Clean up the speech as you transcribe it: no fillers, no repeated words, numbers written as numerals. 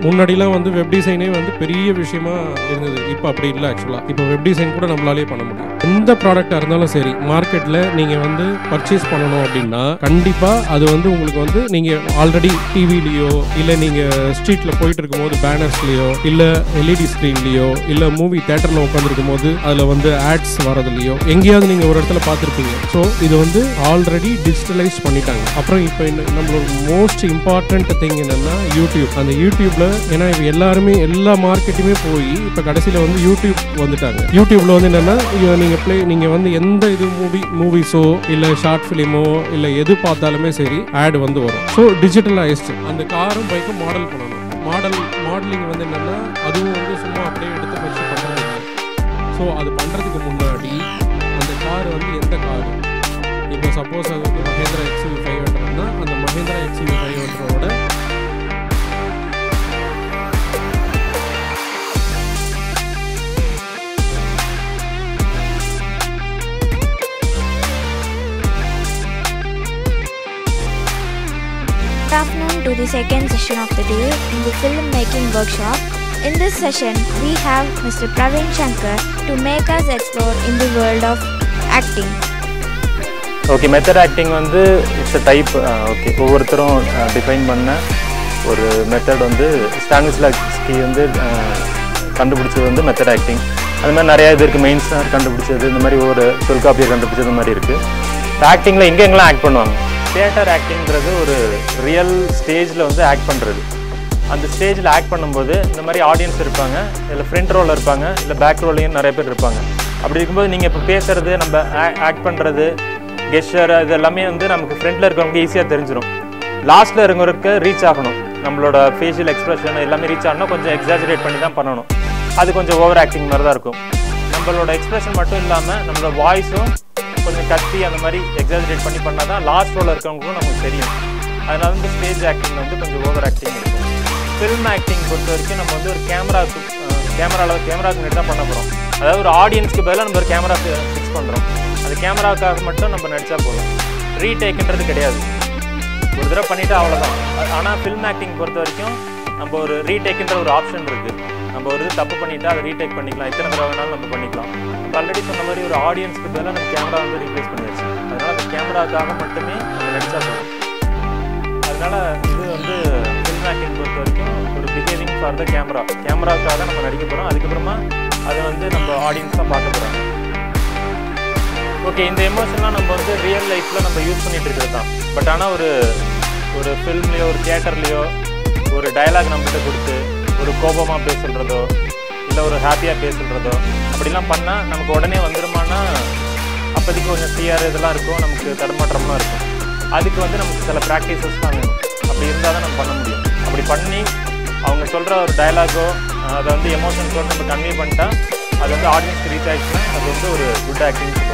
முன்னாடிலாம் வந்து வெப் டிசைனே வந்து பெரிய விஷயமா இருந்தது. இப்போ அப்படி இல்லை. ஆக்சுவலாக இப்போ வெப் டிசைன் கூட நம்மளாலே பண்ண முடியும். எந்த ப்ராடக்டாக இருந்தாலும் சரி, மார்க்கெட்டில் நீங்கள் வந்து பர்ச்சேஸ் பண்ணணும் அப்படின்னா கண்டிப்பாக அது வந்து உங்களுக்கு வந்து நீங்கள் ஆல்ரெடி டிவிலேயோ இல்லை நீங்கள் ஸ்ட்ரீட்டில் போயிட்டு இருக்கும்போது பேனர்ஸ்லேயோ இல்லை எல்இடி ஸ்க்ரீன்லேயோ இல்லை மூவி தேட்டரில் உட்காந்துருக்கும் போது அதில் வந்து ஆட்ஸ் வரதுலையோ எங்கேயாவது நீங்கள் ஒரு இடத்துல பார்த்துருப்பீங்க. ஸோ இது வந்து ஆல்ரெடி டிஜிட்டலைஸ் பண்ணிட்டாங்க. அப்புறம் இப்போ நம்மளோட மோஸ்ட் இம்பார்ட்டன்ட் திங் என்னென்னா யூடியூப். அந்த யூடியூப்பில் ஏன்னா இப்போ எல்லாருமே எல்லா மார்க்கெட்டுமே போய் இப்போ கடைசியில் வந்து யூடியூப் வந்துட்டாங்க. யூடியூப்பில் வந்து என்னென்னா நீங்கள் வந்து எந்த இது மூவிஸோ இல்லை ஷார்ட் ஃபிலிமோ இல்லை எது பார்த்தாலுமே சரி ஆட் வந்து வரும். ஸோ டிஜிட்டலைஸ்டு அந்த காரும் பைக்கும் மாடல் பண்ணணும். மாடலிங் வந்து என்னென்னா அதுவும் வந்து சும்மா அப்படியே எடுத்து வச்சு பண்ணுறது. ஸோ அது பண்ணுறதுக்கு முன்னாடி அந்த கார் வந்து எந்த கார், இப்போ சப்போஸ் அது வந்து மஹேந்திரா XUV 500னா அந்த Mahindra XUV 500ஓட Good afternoon to the second session of the day in the filmmaking workshop. In this session, we have Mr. Praveen Shankar to make us explore in the world of acting. Okay, method acting வந்து it's a type. Okay, ஒவ்வொருத்தரும் define பண்ண ஒரு method வந்து ஸ்டானிஸ்லாவ்ஸ்கி வந்து கண்டுபிடிச்சது வந்து method acting. அது மாதிரி நிறையா இது இருக்குது. மெயின்ஸ்டார் கண்டுபிடிச்சது, இந்த மாதிரி ஒரு தொல்காப்பியர் கண்டுபிடிச்சது மாதிரி இருக்குது. ஆக்டிங்கில் எங்கெங்கெல்லாம் ஆக்ட் பண்ணுவாங்க. தியேட்டர் ஆக்டிங்கிறது ஒரு ரியல் ஸ்டேஜில் வந்து ஆக்ட் பண்ணுறது. அந்த ஸ்டேஜில் ஆக்ட் பண்ணும்போது இந்த மாதிரி ஆடியன்ஸ் இருப்பாங்க, இல்லை ஃப்ரண்ட் ரோவில் இருப்பாங்க, இல்லை பேக் ரோலையும் நிறைய பேர் இருப்பாங்க. அப்படி இருக்கும்போது நீங்கள் இப்போ பேசுகிறது, நம்ம ஆக்ட் பண்ணுறது, கெஸ்டர், இது எல்லாமே வந்து நமக்கு ஃப்ரண்ட்டில் இருக்கவங்க ஈஸியாக தெரிஞ்சிடும். லாஸ்ட்டில் இருக்கவங்களுக்கு ரீச் ஆகணும். நம்மளோட ஃபேஷியல் எக்ஸ்ப்ரெஷன் எல்லாமே ரீச் ஆகணும். கொஞ்சம் எக்ஸாஜரேட் பண்ணி தான் பண்ணணும். அது கொஞ்சம் ஓவர் ஆக்டிங் மாதிரி தான் இருக்கும். நம்மளோட எக்ஸ்ப்ரெஷன் மட்டும் இல்லாமல் நம்மளோட வாய்ஸும் கொஞ்சம் கத்தி அந்த மாதிரி எக்ஸாஜரேட் பண்ணி பண்ணால் தான் லாஸ்ட் ரோவில் இருக்கவங்களுக்கும் நமக்கு தெரியும். அதனால வந்து ஸ்டேஜ் ஆக்டிங் வந்து கொஞ்சம் ஓவர் ஆக்டிங் இருக்கும். ஃபில்ம் ஆக்டிங் பொறுத்த வரைக்கும் நம்ம வந்து ஒரு கேமராவுக்கு முன்னாடி தான் பண்ண போகிறோம். அதாவது ஒரு ஆடியன்ஸ்க்கு பதிலாக நம்ம ஒரு கேமரா ஃபிக்ஸ் பண்ணுறோம். அது கேமராவுக்காக மட்டும் நம்ம நடித்தா போதும். ரீடேக்குன்றது கிடையாது. ஒரு தடவை பண்ணிவிட்டு அவ்வளோதான். ஆனால் ஃபில்ம் ஆக்டிங் பொறுத்த வரைக்கும் நம்ம ஒரு ரீடேக்குன்ற ஒரு ஆப்ஷன் இருக்குது. நம்ம ஒரு இது தப்பு பண்ணிவிட்டு அதை ரீடேக் பண்ணிக்கலாம். எத்தனை தடவை வேணாலும் நம்ம பண்ணிக்கலாம். இப்போ ஆல்ரெடி சொன்ன மாதிரி ஒரு ஆடியன்ஸ்க்கு பதிலாக நம்ம கேமரா வந்து ரீப்ளேஸ் பண்ணிடுச்சு. அதனால் அந்த கேமராவுக்காக மட்டுமே நம்ம நடித்தா போதும். அதனால் இது வந்து ஃபில்ம் ஆக்டிங் பொறுத்த வரைக்கும் ஒரு பிஹேவிங் ஃபார் த கேமராவுக்காக நம்ம நடிக்க போகிறோம். அதுக்கப்புறமா அதை வந்து நம்ம ஆடியன்ஸ் தான் பார்க்க போகிறாங்க. ஓகே, இந்த எமோஷன்லாம் நம்ம வந்து ரியல் லைஃப்பில் நம்ம யூஸ் பண்ணிகிட்டு இருக்கிறது தான். பட் ஆனால் ஒரு ஃபில்ம்லேயோ ஒரு தியேட்டர்லேயோ ஒரு டயலாக் நம்மகிட்ட கொடுத்து ஒரு கோபமாக பேசுகிறதோ இல்லை ஒரு ஹாப்பியாக பேசுகிறதோ அப்படிலாம் பண்ணால் நமக்கு உடனே வந்துடுமானா அப்போதைக்கு கொஞ்சம் ஃப்ரீயாக இதெல்லாம் இருக்கும், நமக்கு தடுமாற்றம்லாம் இருக்கும். அதுக்கு வந்து நமக்கு சில ப்ராக்டிசஸ் தான் வேணும். அப்படி இருந்தால் தான் நம்ம பண்ண முடியும். அப்படி பண்ணி அவங்க சொல்கிற ஒரு டயலாகோ அதை வந்து எமோஷன்ஸோடு நம்ம கன்வே பண்ணிட்டா அது வந்து ஆடியன்ஸ்க்கு ரீச் ஆகிடுச்சுன்னா அது வந்து ஒரு குட் ஆக்டிங்.